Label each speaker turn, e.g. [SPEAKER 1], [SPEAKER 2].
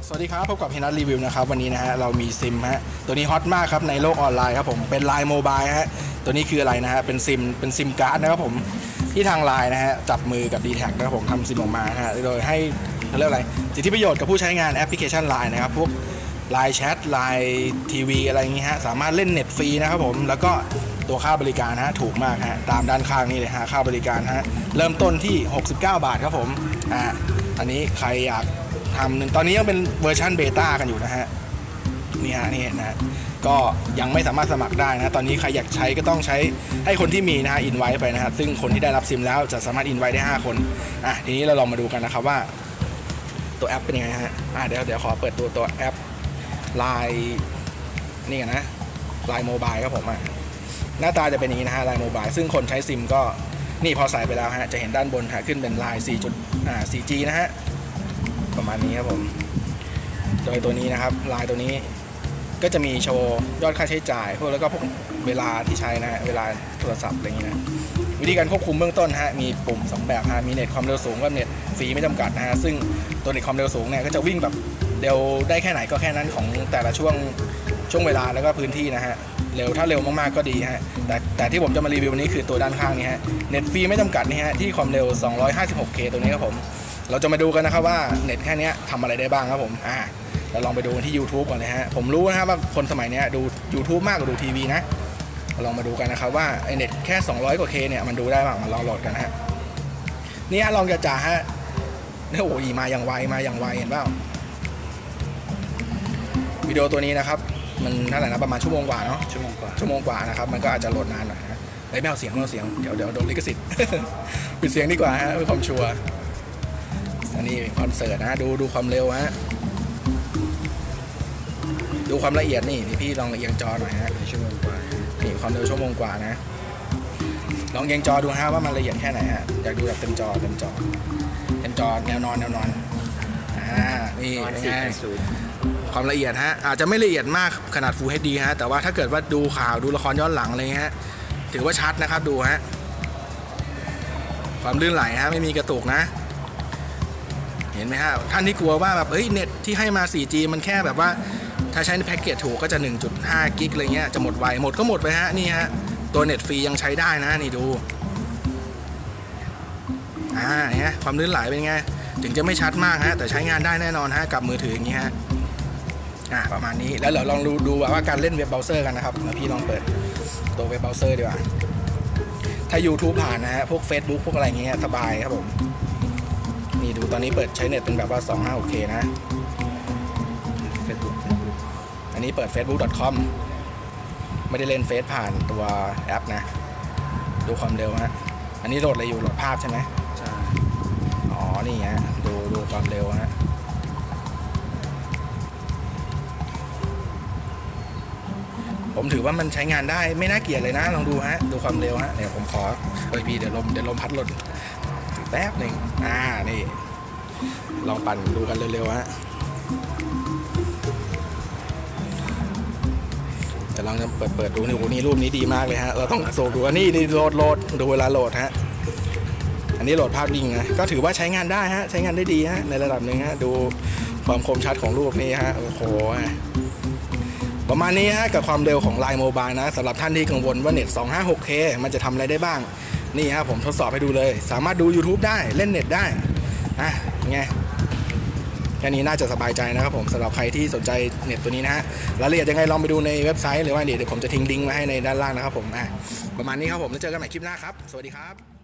[SPEAKER 1] สวัสดีครับพบกับเฮนัทรีวิวนะครับวันนี้นะฮะเรามีซิมฮะตัวนี้ฮอตมากครับในโลกออนไลน์ครับผมเป็นไลน์โมบายฮะตัวนี้คืออะไรนะฮะเป็นซิมการ์ดนะครับผมที่ทางไลน์นะฮะจับมือกับ D-Tag นะครับผมทำซิมออกมาฮะโดยให้เรียกอะไรสิทธิประโยชน์กับผู้ใช้งานแอปพลิเคชันไลน์นะครับพวกไลน์แชทไลน์ทีวีอะไรอย่างงี้ฮะสามารถเล่นเน็ตฟรีนะครับผมแล้วก็ตัวค่าบริการฮะถูกมากฮะตามด้านข้างนี่เลยฮะค่าบริการฮะเริ่มต้นที่69 บาทครับผมอันนี้ใครอยากทำตอนนี้ยังเป็นเวอร์ชันเบต้ากันอยู่นะฮะนี่ฮะนี่นะก็ยังไม่สามารถสมัครได้นะตอนนี้ใครอยากใช้ก็ต้องใช้ให้คนที่มีนะฮะอินไว้ไปนะฮะซึ่งคนที่ได้รับซิมแล้วจะสามารถอินไว้ได้5 คนทีนี้เราลองมาดูกันนะครับว่าตัวแอปเป็นยังไงฮะเดี๋ยวขอเปิดตัวแอปไลน์นี่กันนะไลน์โมบายครับผมหน้าตาจะเป็นอย่างนี้นะฮะไลน์โมบายซึ่งคนใช้ซิมก็นี่พอใส่ไปแล้วฮะจะเห็นด้านบนขึ้นเป็นไลน์ 4G นะฮะประมาณนี้ครับผมโดยตัวนี้นะครับไลน์ตัวนี้ก็จะมีโชว์ยอดค่าใช้จ่ายพวกแล้วก็พวกเวลาที่ใช้นะฮะเวลาโทรศัพท์อะไรอย่างนี้นะวิธีการควบคุมเบื้องต้นฮะมีปุ่ม2แบบฮะมีเน็ตความเร็วสูงกับเน็ตฟรีไม่จำกัดนะฮะซึ่งตัวเน็ตความเร็วสูงเนี่ยก็จะวิ่งแบบเร็วได้แค่ไหนก็แค่นั้นของแต่ละช่วงเวลาแล้วก็พื้นที่นะฮะเร็วถ้าเร็วมากๆก็ดีฮะแต่ที่ผมจะมารีวิวนี้คือตัวด้านข้างนี้ฮะเน็ตฟรีไม่จำกัดนี่ฮะที่ความเร็ว 256K ตัวนี้ครับผมเราจะมาดูกันนะครับว่าเน็ตแค่นี้ทำอะไรได้บ้างครับผมเราลองไปดูที่ YouTube ก่อนเลยฮะผมรู้นะครับว่าคนสมัยนี้ดู YouTube มากกว่าดูทีวีนะเราลองมาดูกันนะครับว่าไอเน็ตแค่200 กว่า K เนี่ยมันดูได้บ้างมาลองโหลดกันนะฮะนี่ฮะลองจ่าฮะโอ้ยมาอย่างไวเห็นเปล่าวิดีโอตัวนี้นะครับมันเท่าไหร่นะประมาณชั่วโมงกว่าเนาะชั่วโมงกว่านะครับมันก็อาจจะโหลดนานหน่อยนะไม่เอาเสียงเดี๋ยวโดนลิขสิทธิ์ ปิดเสียงดีกว่าฮะเพื่อความชัวร์อันนี้คอนเสิร์ตนะดูความเร็วฮะดูความละเอียดนี่พี่ลองเอียงจอหน่อยฮะชั่วโมงกว่านี่ความเร็วชั่วโมงกว่านะลองเอียงจอดูฮะว่ามันละเอียดแค่ไหนฮะอยากดูแบบเต็มจอแนวนอนนี่ไงความละเอียดฮะอาจจะไม่ละเอียดมากขนาด Full HD ฮะแต่ว่าถ้าเกิดว่าดูข่าวดูละครย้อนหลังอะไรเงี้ยฮะถือว่าชัดนะครับดูฮะความลื่นไหลฮะไม่มีกระตุกนะเห็นไหมฮะท่านที่กลัวว่าแบบเน็ตที่ให้มา 4G มันแค่แบบว่าถ้าใช้ในแพ็กเกจถูกก็จะ 1.5 กิกอะไรเงี้ยจะหมดไวหมดก็หมดไปฮะนี่ฮะตัวเน็ตฟรียังใช้ได้นะนี่ดูเนี่ยความลื่นไหลเป็นไงถึงจะไม่ชัดมากฮะแต่ใช้งานได้แน่นอนฮะกับมือถืออย่างนี้ฮะประมาณนี้แล้วเราลองดูว่าการเล่นเว็บเบราว์เซอร์กันนะครับพี่ลองเปิดตัวเว็บเบราว์เซอร์ดีกว่าถ้า YouTube ผ่านนะฮะพวก Facebook พวกอะไรเงี้ยสบายครับผมนี่ดูตอนนี้เปิดใช้เน็ตเป็นแบบว่า 256K นะ Facebook อันนี้เปิด facebook.com ไม่ได้เล่นเฟซผ่านตัวแอปนะดูความเร็วฮะอันนี้โหลดอะไรอยู่โหลดภาพใช่ไหมใช่นี่ฮะดูความเร็วฮะผมถือว่ามันใช้งานได้ไม่น่าเกลียดเลยนะลองดูฮะดูความเร็วฮะเดี๋ยวผมขอพี่เดี๋ยวลมพัดหล่นแป๊บหนึ่งนี่ลองปั่นดูกันเร็วๆฮะจะลองเปิดดูนี่รูปนี้ดีมากเลยฮะเราต้องโซดูอันนี้โหลดดูเวลาโหลดฮะอันนี้โหลดภาพดิ่งนะก็ถือว่าใช้งานได้ฮะใช้งานได้ดีฮะในระดับหนึ่งฮะดูความคมชัดของรูปนี้ฮะโอ้โหประมาณนี้ฮะกับความเร็วของไลน์โมบายนะสำหรับท่านที่กังวลว่าเน็ต 256K มันจะทำอะไรได้บ้างนี่ฮะผมทดสอบให้ดูเลยสามารถดู YouTube ได้เล่นเน็ตได้ไงแค่นี้น่าจะสบายใจนะครับผมสำหรับใครที่สนใจเน็ตตัวนี้นะฮะรายละเอียดยังไงลองไปดูในเว็บไซต์หรือว่าเดี๋ยวผมจะทิ้งลิงก์ไว้ให้ในด้านล่างนะครับผมประมาณนี้ครับผมแล้วเจอกันใหม่คลิปหน้าครับสวัสดีครับ